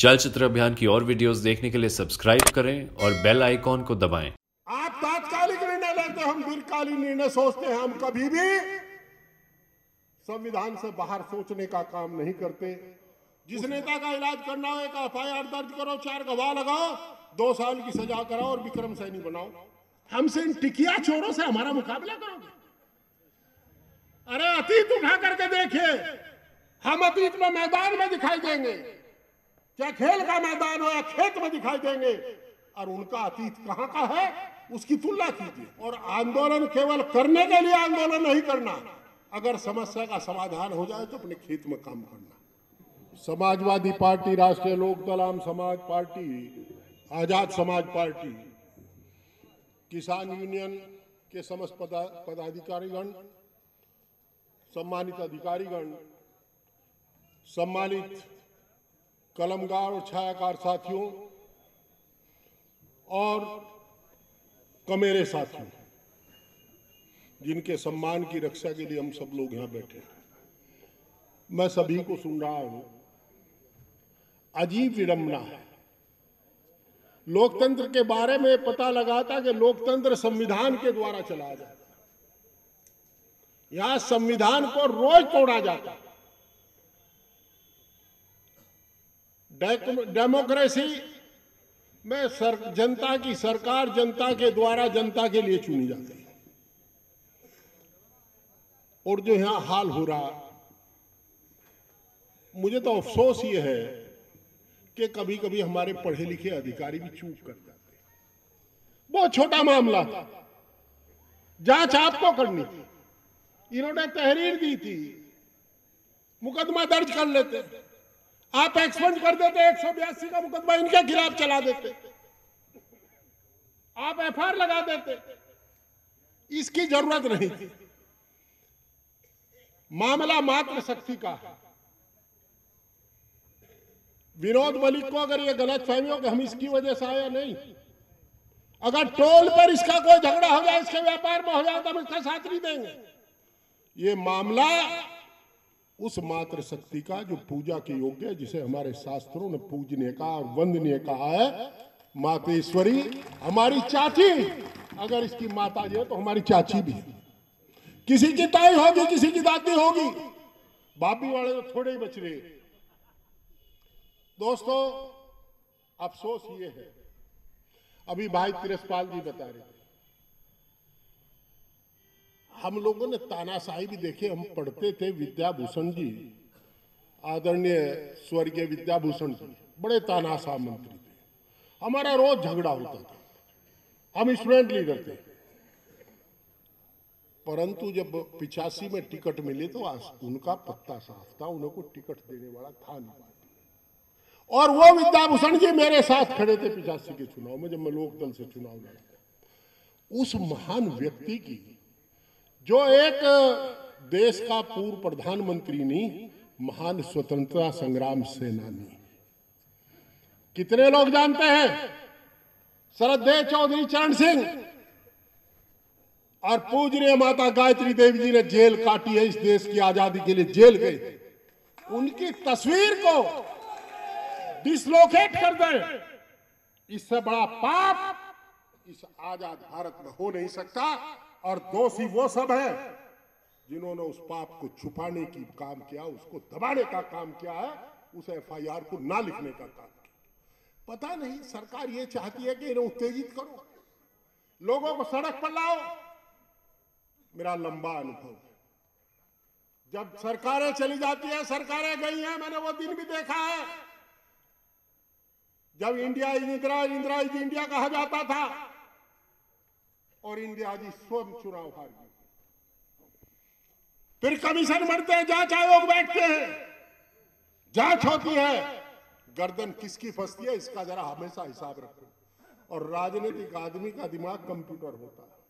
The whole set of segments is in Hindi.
चलचित्र अभियान की और वीडियोस देखने के लिए सब्सक्राइब करें और बेल आइकॉन को दबाएं। आप तात्कालिक निर्णय लेते, हम दीर्घकालीन निर्णय सोचते हैं। हम कभी भी संविधान से बाहर सोचने का काम नहीं करते। जिस नेता का इलाज करना हो, एक एफआईआर दर्ज करो, 4 गवाह लगाओ, 2 साल की सजा कराओ और विक्रम सैनी बनाओ। हमसे इन टिकिया चोरों से हमारा मुकाबला करोगे? अरे अतीत उठा करके देखिए, हम अतीत में मैदान में दिखाई देंगे, चाहे खेल का मैदान हो या खेत में दिखाई देंगे, और उनका अतीत कहां का है उसकी तुलना कीजिए। और आंदोलन केवल करने के लिए आंदोलन नहीं करना, अगर समस्या का समाधान हो जाए तो अपने खेत में काम करना। समाजवादी पार्टी, राष्ट्रीय लोकदल, आम समाज पार्टी, आजाद समाज पार्टी, किसान यूनियन के समस्त पदाधिकारीगण, सम्मानित अधिकारीगण, सम्मानित कलमगार और छायाकार साथियों और कमेरे साथियों, जिनके सम्मान की रक्षा के लिए हम सब लोग यहां बैठे हैं, मैं सभी को सुन रहा हूं। अजीब विडंबना है। लोकतंत्र के बारे में पता लगा था कि लोकतंत्र संविधान के द्वारा चलाया जाता है। यहां संविधान को रोज तोड़ा जाता है। डेमोक्रेसी में जनता की सरकार जनता के द्वारा जनता के लिए चुनी जाती है। और जो यहां हाल हो रहा, मुझे तो अफसोस ये है कि कभी कभी हमारे पढ़े लिखे अधिकारी भी चूक कर जाते हैं। बहुत छोटा मामला था, जांच आपको करनी थी, इन्होंने तहरीर दी थी, मुकदमा दर्ज कर लेते, आप एक्सपंज कर देते, 182 का मुकदमा इनके खिलाफ चला देते, आप एफआईआर लगा देते। इसकी जरूरत नहीं थी। मामला मात्र शक्ति का है। विनोद मलिक को अगर ये गलत फहमी हो कि हम इसकी वजह से आए, नहीं, अगर टोल पर इसका कोई झगड़ा हो जाए, इसके व्यापार में हो जाए, तो हम इसका साथ नहीं देंगे। ये मामला उस मात्र शक्ति का जो पूजा के योग्य है, जिसे हमारे शास्त्रों ने पूजनीय का और वंदनीय कहा है। मातेश्वरी हमारी चाची, अगर इसकी माता जी है तो हमारी चाची भी। किसी की ताई होगी, किसी की दादी होगी, बापी वाले तो थोड़े ही बच रहे। दोस्तों, अफसोस ये है, अभी भाई तिरसपाल जी बता रहे थे, हम लोगों ने तानाशाही भी देखे। हम पढ़ते थे, विद्याभूषण जी, आदरणीय स्वर्गीय विद्याभूषण जी बड़े तानाशाह मंत्री थे। हमारा रोज झगड़ा होता था, हम स्टूडेंट लीडर थे। परंतु जब 85 में टिकट मिले तो उनका पत्ता साफ था, उन्हें को टिकट देने वाला था नहीं। और वो विद्याभूषण जी मेरे साथ खड़े थे 85 के चुनाव में, जब मैं लोकदल से चुनाव लड़ा। उस महान व्यक्ति की, जो एक देश का पूर्व प्रधानमंत्री नहीं, महान स्वतंत्रता संग्राम सेनानी, कितने लोग जानते हैं? श्रद्धेय चौधरी चरण सिंह और पूजनीय माता गायत्री देवी जी ने जेल काटी है, इस देश की आजादी के लिए जेल गए। उनकी तस्वीर को डिसलोकेट कर दें, इससे बड़ा पाप इस आजाद भारत में हो नहीं सकता। और दोषी वो सब है जिन्होंने उस पाप को छुपाने की काम किया, उसको दबाने का काम किया है, उस एफआईआर को ना लिखने का काम किया। पता नहीं सरकार ये चाहती है कि इन्हें उत्तेजित करो, लोगों को सड़क पर लाओ। मेरा लंबा अनुभव है, जब सरकारें चली जाती है, सरकारें गई हैं, मैंने वो दिन भी देखा है जब इंडिया इंदिरा इज इंडिया कहा जाता था और इंदिरा जी स्वयं चुनाव हार गई। फिर कमीशन बनते हैं, जांच आयोग बैठते हैं, जांच होती है, गर्दन किसकी फंसती है इसका जरा हमेशा हिसाब रखो। और राजनीतिक आदमी का दिमाग कंप्यूटर होता है।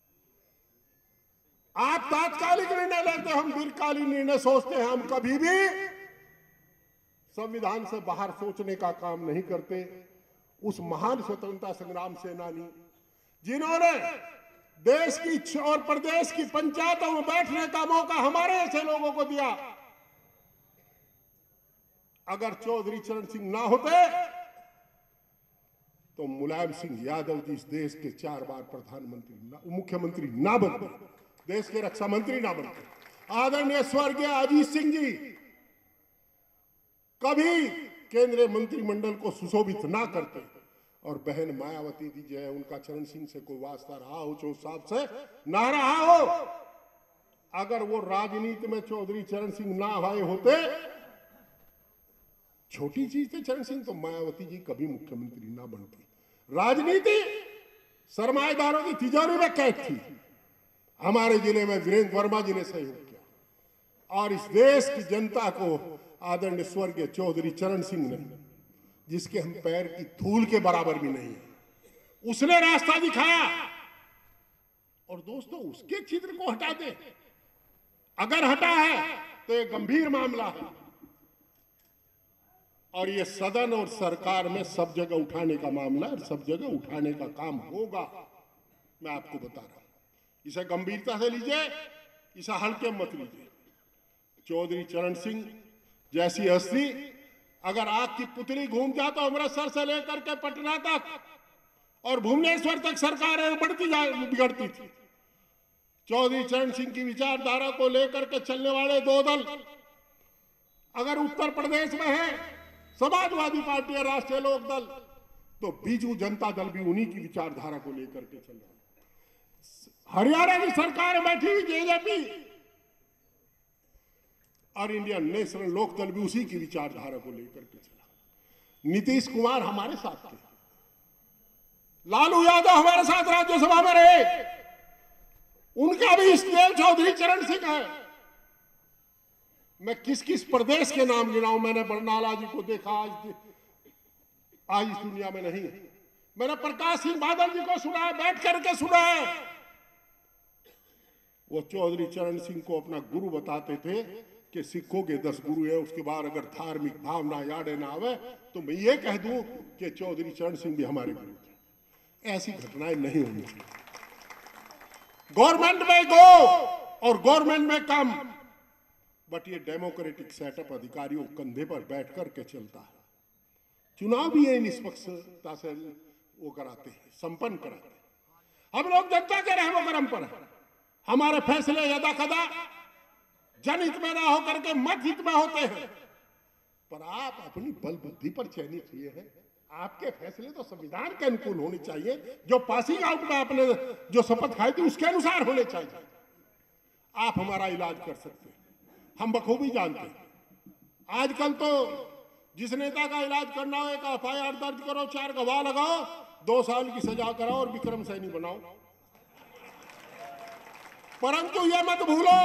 आप तात्कालिक निर्णय लेते, हम दीर्घकालीन निर्णय सोचते हैं। हम कभी भी संविधान से बाहर सोचने का काम नहीं करते। उस महान स्वतंत्रता संग्राम सेनानी जिन्होंने देश की और प्रदेश की पंचायतों में बैठने का मौका हमारे ऐसे लोगों को दिया, अगर चौधरी चरण सिंह ना होते तो मुलायम सिंह यादव जी इस देश के 4 बार प्रधानमंत्री मुख्यमंत्री ना बनते, देश के रक्षा मंत्री ना बनते। आदरणीय स्वर्गीय अजीत सिंह जी कभी केंद्रीय मंत्रिमंडल को सुशोभित ना करते, और बहन मायावती जी जो है उनका चरण सिंह से कोई वास्ता रहा हो, चो साहब से ना रहा हो, अगर वो राजनीति में चौधरी चरण सिंह ना आए होते, छोटी चीज थे चरण सिंह, तो मायावती जी कभी मुख्यमंत्री ना बनती। राजनीति सरमाएदारों की तिजोरी में कैद थी। हमारे जिले में वीरेंद्र वर्मा जी ने सहयोग किया, और इस देश की जनता को आदरणीय स्वर्गीय चौधरी चरण सिंह ने, जिसके हम पैर की धूल के बराबर भी नहीं है, उसने रास्ता दिखाया। और दोस्तों उसके चित्र को हटा दे, अगर हटा है तो ये गंभीर मामला है, और ये सदन और सरकार में सब जगह उठाने का मामला है, सब जगह उठाने का काम होगा। मैं आपको बता रहा हूं, इसे गंभीरता से लीजिए, इसे हल्के मत लीजिए। चौधरी चरण सिंह जैसी हस्ती अगर आग की पुतली घूम जाए तो अमृतसर से लेकर के पटना तक और भुवनेश्वर तक सरकारें बिगड़ती थी। चौधरी चरण सिंह की विचारधारा को लेकर के चलने वाले 2 दल अगर उत्तर प्रदेश में है, समाजवादी पार्टी और राष्ट्रीय लोक दल, तो बीजू जनता दल भी उन्हीं की विचारधारा को लेकर के चल रहा है। हरियाणा की सरकार बैठी हुई जेजेपी और इंडियन नेशनल लोक दल भी उसी की विचारधारा को लेकर के चला। नीतीश कुमार हमारे साथ थे, लालू यादव हमारे साथ राज्यसभा में रहे, उनका भी इष्टदेव चौधरी चरण सिंह है। मैं किस किस प्रदेश के नाम गिनाऊं, मैंने बरनाला जी को देखा, आज इस दुनिया में नहीं है। मैंने प्रकाश सिंह बादल जी को सुना है, बैठ करके सुना है। वो चौधरी चरण सिंह को अपना गुरु बताते थे कि सिखों के 10 गुरु है, उसके बाद अगर धार्मिक भावना याद ना आवे तो मैं ये कह दूं कि चौधरी चरण सिंह भी हमारे गुरु थे। ऐसी घटनाएं नहीं होनी चाहिए। गवर्नमेंट में गो और गवर्नमेंट में कम, बट ये डेमोक्रेटिक सेटअप अधिकारियों कंधे पर बैठ करके चलता है। चुनाव भी ये निष्पक्षता से वो कराते हैं, संपन्न कराते हैं। हम लोग जनता के रहमो करम पर है, हमारे फैसले यदा कदा जनहित में ना होकर के मत हित में होते हैं। पर आप अपनी बल बुद्धि पर चयनित हुए हैं, आपके फैसले तो संविधान के अनुकूल होने चाहिए। जो पासिंग आउट में आपने जो शपथ खाई थी उसके अनुसार होने चाहिए। आप हमारा इलाज कर सकते हैं, हम बखूबी जानते हैं। आजकल तो जिस नेता का इलाज करना हो, एक FIR दर्ज करो, 4 गवाह लगाओ, 2 साल की सजा कराओ और विक्रम सैनी बनाओ। परंतु यह मत भूलो,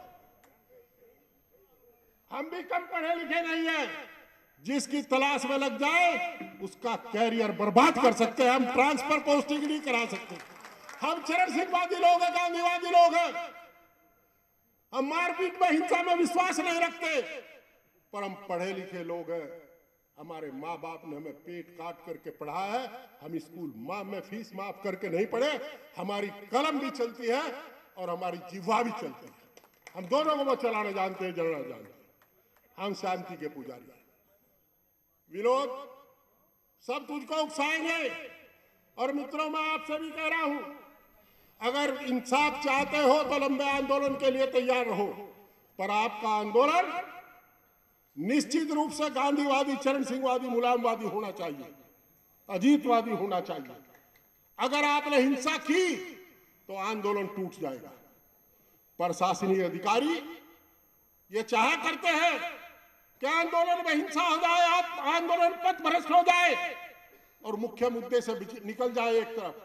हम भी कम पढ़े लिखे नहीं है। जिसकी तलाश में लग जाए उसका कैरियर बर्बाद कर सकते हैं। हम ट्रांसफर पोस्टिंग नहीं करा सकते। हम चरण सिंहवादी लोग हैं, गांधीवादी लोग हैं। हम मारपीट में, हिंसा में विश्वास नहीं रखते, पर हम पढ़े लिखे लोग हैं। हमारे माँ बाप ने हमें पेट काट करके पढ़ा है। हम स्कूल में फीस माफ करके नहीं पढ़े। हमारी कलम भी चलती है और हमारी जिह्वा भी चलती है। हम दोनों को चलाना जानते हैं, जलना जानते हैं। हम शांति के पुजारी हैं। विनोद, सब तुझको उकसाएंगे। और मित्रों, मैं आपसे भी कह रहा हूं, अगर इंसाफ चाहते हो तो लंबे आंदोलन के लिए तैयार रहो, पर आपका आंदोलन निश्चित रूप से गांधीवादी, चरण सिंहवादी, मुलायमवादी होना चाहिए, अजीतवादी होना चाहिए। अगर आपने हिंसा की तो आंदोलन टूट जाएगा। प्रशासनिक अधिकारी ये चाहा करते हैं कि आंदोलन में हिंसा हो जाए, आंदोलन पथ भ्रष्ट हो जाए और मुख्य मुद्दे से निकल जाए एक तरफ।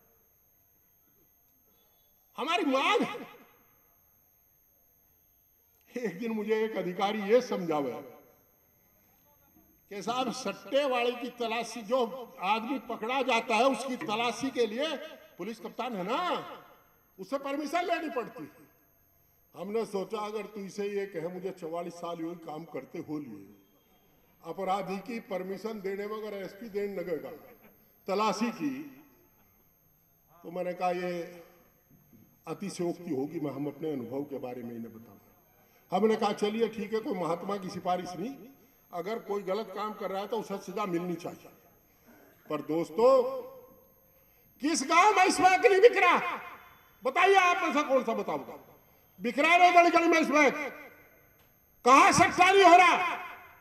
हमारी मांग है। एक दिन मुझे एक अधिकारी ये समझावे कि साहब, सट्टे वाले की तलाशी, जो आदमी पकड़ा जाता है उसकी तलाशी के लिए पुलिस कप्तान है ना, उससे परमिशन लेनी पड़ती। हमने सोचा अगर तू इसे ये कहे मुझे 44 साल हुए काम करते हो लिए, अपराधी की परमिशन देने में अगर SP देने लगेगा तलाशी की, तो मैंने कहा ये अतिशयोक्ति होगी। मैं अपने अनुभव के बारे में इन्हें बताऊंगा। हमने कहा चलिए ठीक है, कोई महात्मा की सिफारिश नहीं, अगर कोई गलत काम कर रहा है तो उसे सजा मिलनी चाहिए। पर दोस्तों, किस गांव में इस वक्त नहीं बिक रहा? बताइए, आप में से कौन सा बताऊंगा? बिक रहा है गली गली में इस वक्त? कहां सट्टारी हो रहा?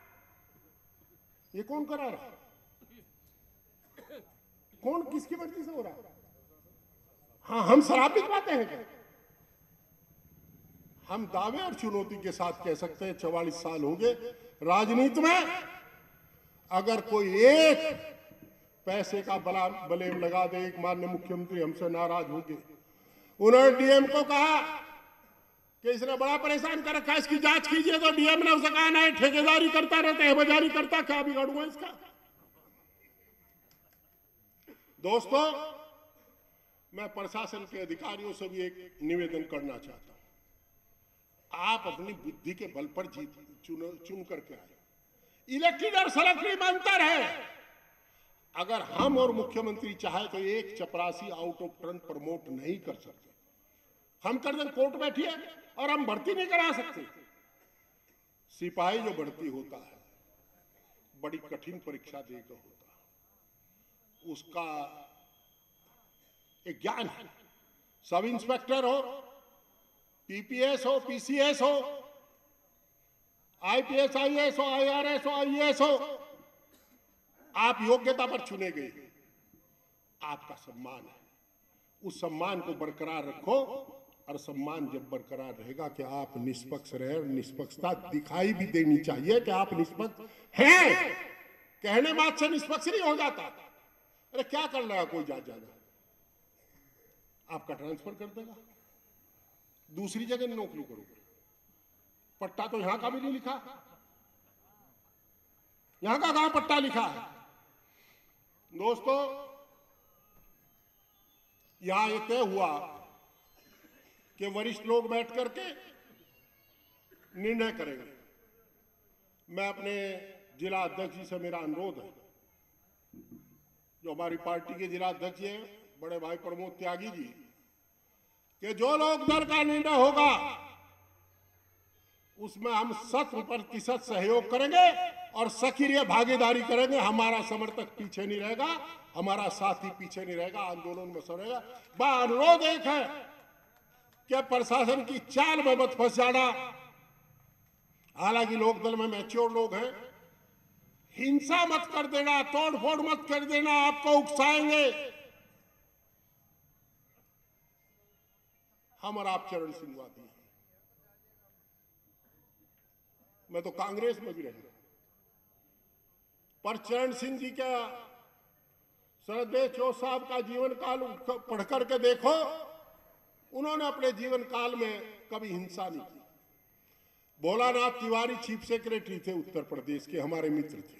ये कौन करा रहा? कौन किसकी मर्जी से हो रहा? हाँ, हम शराब बिकवाते हैं क्या? हम दावे और चुनौती के साथ कह सकते हैं 44 साल हो गए राजनीति में, अगर कोई एक पैसे का ब्लेम लगा दे, एक माननीय मुख्यमंत्री हमसे नाराज होंगे। उन्होंने डीएम को कहा कि इसने बड़ा परेशान कर रखा है, इसकी जांच कीजिए, तो डीएम ने उसे कहा नहीं, ठेकेदारी करता रहता है, बाजारी करता, क्या बिगाड़ूंगा इसका? दोस्तों, मैं प्रशासन के अधिकारियों से भी एक निवेदन करना चाहता हूं। आप अपनी बुद्धि के बल पर चुन करके आए। इलेक्टेड और सेलेक्टेड में अंतर है। अगर हम और मुख्यमंत्री चाहे तो एक चपरासी आउट ऑफ टर्न प्रमोट नहीं कर सकते। हम कर दें कोर्ट बैठिए, और हम भर्ती नहीं करा सकते। सिपाही जो भर्ती होता है, बड़ी कठिन परीक्षा देकर होता है, उसका एक ज्ञान है। सब इंस्पेक्टर हो, पीपीएस हो, पीसीएस हो, आईपीएस, आईएएस हो, आईआरएस हो, आईएएस हो, आप योग्यता पर चुने गए, आपका सम्मान है। उस सम्मान को बरकरार रखो, और सम्मान जब बरकरार रहेगा कि आप निष्पक्ष रहे, और निष्पक्षता दिखाई भी देनी चाहिए कि आप निष्पक्ष हैं। कहने बात से निष्पक्ष नहीं हो जाता। अरे क्या कर रहा है कोई ज्यादा, आपका ट्रांसफर कर देगा, दूसरी जगह नौकरी करोगे। पट्टा तो यहां का भी नहीं लिखा, यहां का कहां पट्टा लिखा है? दोस्तों, यहां ये तय हुआ कि वरिष्ठ लोग बैठ करके निर्णय करेंगे। मैं अपने जिला अध्यक्ष जी से मेरा अनुरोध है, जो हमारी पार्टी के जिला अध्यक्ष हैं बड़े भाई प्रमोद त्यागी जी, कि जो लोग दल का निर्णय होगा उसमें हम 100% सहयोग करेंगे और सक्रिय भागीदारी करेंगे। हमारा समर्थक पीछे नहीं रहेगा, हमारा साथी पीछे नहीं रहेगा, आंदोलन में सब रहेगा। अनुरोध एक है कि प्रशासन की चाल में मत फंस जाना। हालांकि लोकदल में मैच्योर लोग हैं, हिंसा मत कर देना, तोड़फोड़ मत कर देना, आपको उकसाएंगे। हम और आप चरण सिंहवादी हैं। मैं तो कांग्रेस में भी रहा, पर चरण सिंह जी का सरदेव चौथ साहब का जीवन काल पढ़ करके देखो, उन्होंने अपने जीवन काल में कभी हिंसा नहीं की। भोलानाथ तिवारी चीफ सेक्रेटरी थे उत्तर प्रदेश के, हमारे मित्र थे।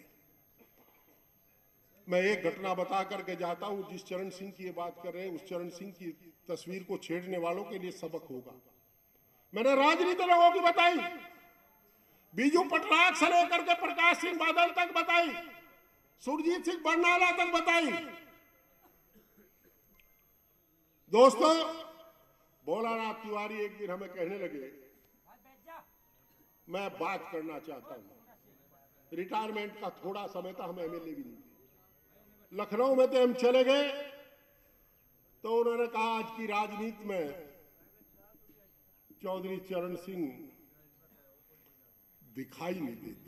मैं एक घटना बता करके जाता हूं, जिस चरण सिंह की ये बात कर रहे हैं, उस चरण सिंह की तस्वीर को छेड़ने वालों के लिए सबक होगा। मैंने राजनीति लोगों की बताई, बीजू पटनायक से लेकर के प्रकाश सिंह बादल तक बताई, सुरजीत सिंह बरनाला तक बताई। दोस्तों, भोलानाथ तिवारी एक दिन हमें कहने लगे, मैं बात करना चाहता हूं। रिटायरमेंट का थोड़ा समय था, हम एमएलए भी नहीं थे। लखनऊ में तो हम चले गए, तो उन्होंने कहा आज की राजनीति में चौधरी चरण सिंह दिखाई नहीं देते।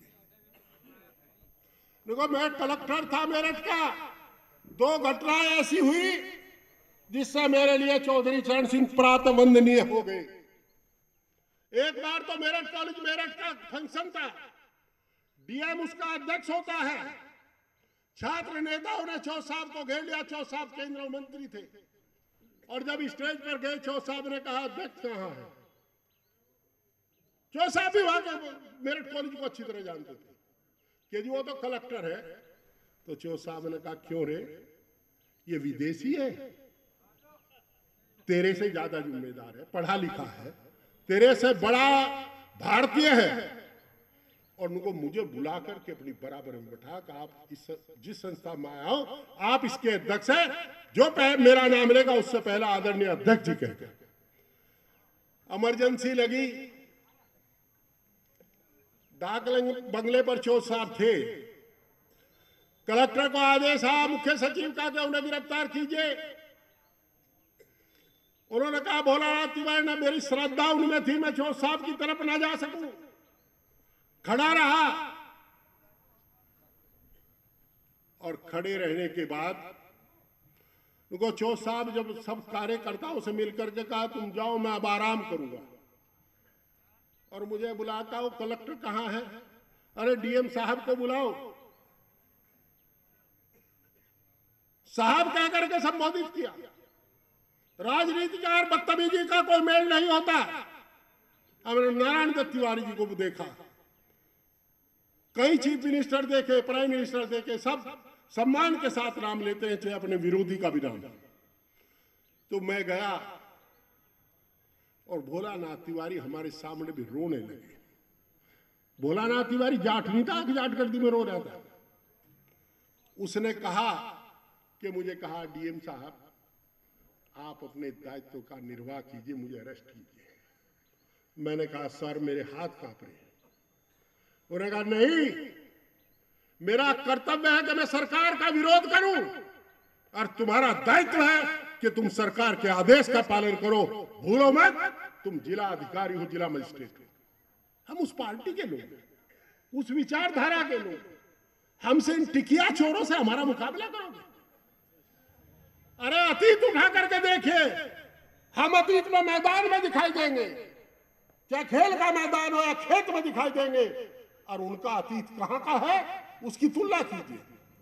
देखो, मैं कलेक्टर था मेरठ का, 2 घटनाएं ऐसी हुई जिससे मेरे लिए चौधरी चरण सिंह प्रात वंदनीय हो गए। एक बार तो मेरठ कॉलेज मेरठ का फंक्शन था, डीएम उसका अध्यक्ष होता है, छात्र नेताओं ने चौथ साहब को घेर लिया। चौथ साहब केंद्रीय मंत्री थे, और जब स्टेज पर गए, चौथ साहब ने कहा अध्यक्ष कहां है? चौथ साहब भी वहां के मेरठ कॉलेज को अच्छी तरह जानते थे कि जी वो तो कलेक्टर है। तो चौथ साहब ने कहा क्यों रे, ये विदेशी है, तेरे से ज्यादा जिम्मेदार है, पढ़ा लिखा है, तेरे से बड़ा भारतीय है, और उनको मुझे बुला करके अपनी बराबर में बैठा कि आप जिस संस्था में आया हो, आप इसके अध्यक्ष हैं, जो मेरा नाम लेगा उससे पहला आदरणीय अध्यक्ष जी कहकर। इमरजेंसी लगी, डाक बंगले पर चौथ साहब थे। कलेक्टर को आदेश आया मुख्य सचिव का कि उन्हें गिरफ्तार कीजिए। उन्होंने कहा भोलानाथ तिवारी ने मेरी श्रद्धा उनमें थी, मैं चौथ साहब की तरफ ना जा सकूं। खड़ा रहा और खड़े रहने के बाद उनको चौथ साहब जब सब कार्यकर्ताओं से मिलकर के कहा तुम जाओ, मैं अब आराम करूंगा। और मुझे बुलाता हो, कलेक्टर कहां है? अरे डीएम साहब को बुलाओ। साहब कह करके संबोधित किया। राजनीति का और बदतमीजी का कोई मेल नहीं होता। हमने नारायण दत्त तिवारी जी को भी देखा, कई चीफ मिनिस्टर देखे, प्राइम मिनिस्टर देखे, सब सम्मान के साथ नाम लेते हैं, चाहे अपने विरोधी का भी नाम। तो मैं गया और भोलानाथ तिवारी हमारे सामने भी रोने लगे। भोलानाथ तिवारी जाट नहीं था कि जाट गर्दी में रो रहा था। उसने कहा कि मुझे कहा डीएम साहब आप अपने दायित्व का निर्वाह कीजिए, मुझे अरेस्ट कीजिए। मैंने कहा सर मेरे हाथ कांप रहे हैं। उन्होंने कहा नहीं, मेरा कर्तव्य है कि मैं सरकार का विरोध करूं और तुम्हारा दायित्व है कि तुम सरकार के आदेश का पालन करो। भूलो मत, तुम जिला अधिकारी हो, जिला मजिस्ट्रेट। हम उस पार्टी के लोग, उस विचारधारा के लोग, हमसे इन टिकिया चोरों से हमारा मुकाबला करोगे? अरे अतीत उठा करके देखिए, हम अतीत में मैदान में दिखाई देंगे, चाहे खेल का मैदान हो या खेत में दिखाई देंगे, और उनका अतीत कहां का है उसकी तुलना कीजिए।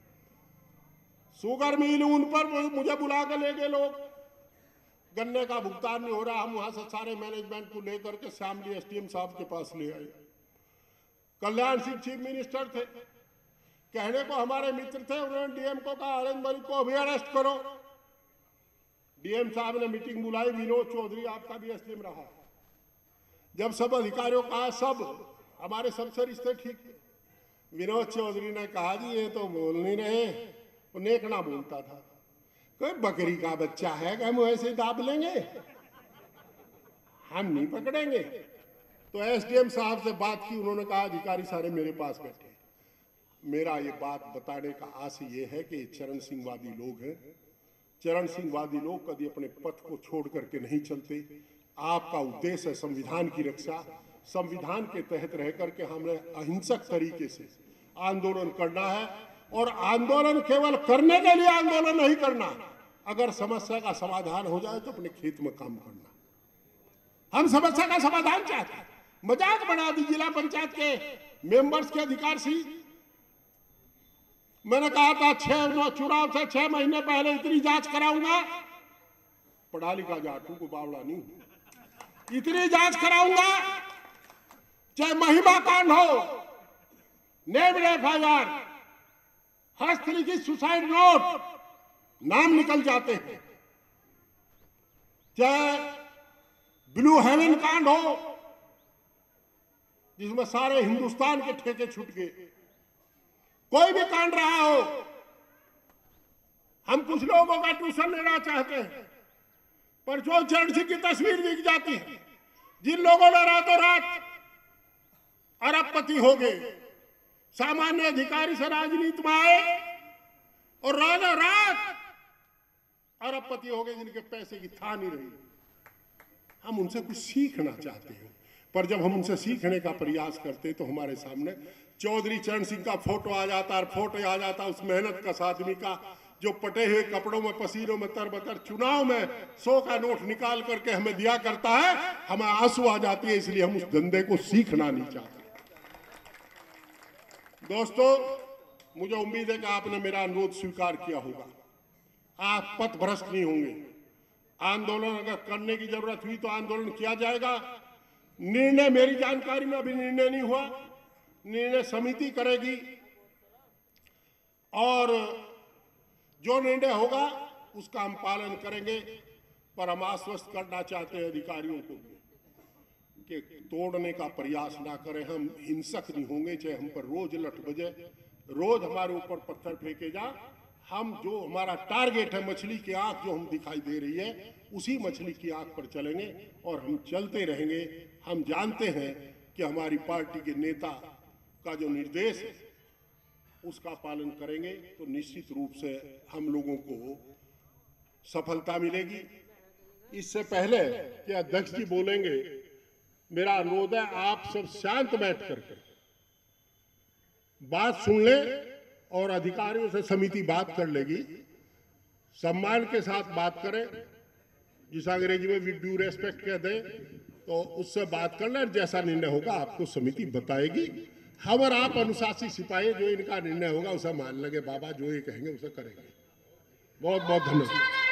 शुगर मिल उन पर मुझे बुला कर ले गए लोग, गन्ने का भुगतान नहीं हो रहा। हम वहां से सारे मैनेजमेंट को लेकर के शामली एसडीएम साहब के पास ले आए। कल्याण सिंह चीफ मिनिस्टर थे, कहने को हमारे मित्र थे, उन्होंने डीएम को कहा आनंद मलिक को भी अरेस्ट करो। डीएम साहब ने मीटिंग बुलाई, विनोद चौधरी आपका भी एसडीएम रहा। जब सब अधिकारियों का सब हमारे सबसे रिश्ते ठीक थे, विनोद चौधरी ने कहा जी ये तो बोल नहीं रहे, वो नेकना बोलता था, कोई बकरी का बच्चा है कि हम ऐसे दाब लेंगे, हम नहीं पकड़ेंगे। तो एसडीएम साहब से बात की, उन्होंने कहा अधिकारी सारे मेरे पास बैठे। मेरा ये बात बताने का आशय ये है कि चरण सिंहवादी लोग हैं। चरण सिंहवादी लोग कभी अपने पथ को छोड़ करके नहीं चलते। आपका उद्देश्य है संविधान की रक्षा, संविधान के तहत रह करके हमने अहिंसक तरीके से आंदोलन करना है। और आंदोलन केवल करने के लिए आंदोलन नहीं करना, अगर समस्या का समाधान हो जाए तो अपने खेत में काम करना। हम समस्या का समाधान चाहते हैं। मजाक बना दी जिला पंचायत के मेंबर्स के अधिकार से। मैंने कहा था चुनाव से 6 महीने पहले इतनी जांच कराऊंगा, पढ़ा लिखा जाटू को बावड़ा नहीं, इतनी जांच कराऊंगा, चाहे महिमा कांड हो, नेम्ड एफआईआर, हस्तलिखित सुसाइड नोट, नाम निकल जाते हैं, चाहे ब्लू हेवन कांड हो जिसमें सारे हिंदुस्तान के ठेके छूट गए, कोई भी कांड रहा हो। हम कुछ लोगों का ट्यूशन लेना चाहते हैं, पर जो चरण सिंह की तस्वीर दिख जाती है, जिन लोगों ने रातों रात अरबपति हो गए, सामान्य अधिकारी से राजनीति में आए और रातों रात अरबपति हो गए, जिनके पैसे की था नहीं रही। हम उनसे कुछ सीखना चाहते हैं, पर जब हम उनसे सीखने का प्रयास करते तो हमारे सामने चौधरी चरण सिंह का फोटो आ जाता, और फोटो आ जाता उस मेहनत कश आदमी का जो पटे हुए कपड़ों में पसीनों में तरबतर चुनाव में 100 का नोट निकाल करके हमें दिया करता है। हमें आंसू आ जाती है, इसलिए हम उस धंधे को सीखना नहीं चाहते। दोस्तों, मुझे उम्मीद है कि आपने मेरा अनुरोध स्वीकार किया होगा। आप पथ भ्रष्ट नहीं होंगे। आंदोलन अगर करने की जरूरत हुई तो आंदोलन किया जाएगा। निर्णय मेरी जानकारी में अभी निर्णय नहीं हुआ, निर्णय समिति करेगी, और जो निर्णय होगा उसका हम पालन करेंगे। पर हम आश्वस्त करना चाहते हैं अधिकारियों को कि तोड़ने का प्रयास ना करें। हम हिंसक नहीं होंगे, चाहे हम पर रोज लठ बजे, रोज हमारे ऊपर पत्थर फेंके जा। हम जो हमारा टारगेट है, मछली की आंख जो हम दिखाई दे रही है, उसी मछली की आंख पर चलेंगे और हम चलते रहेंगे। हम जानते हैं कि हमारी पार्टी के नेता का जो निर्देश है उसका पालन करेंगे तो निश्चित रूप से हम लोगों को सफलता मिलेगी। इससे पहले कि अध्यक्ष जी बोलेंगे, मेरा अनुरोध है आप सब शांत बैठ करके बात सुन ले और अधिकारियों से समिति बात कर लेगी। सम्मान के साथ बात करें, जिस अंग्रेजी में विद ड्यू रेस्पेक्ट कहते हैं, तो उससे बात कर ले। जैसा निर्णय होगा आपको समिति बताएगी। हम और आप अनुशासित सिपाही, जो इनका निर्णय होगा उसे मान लगे। बाबा जो ये कहेंगे उसे करेंगे। बहुत बहुत धन्यवाद।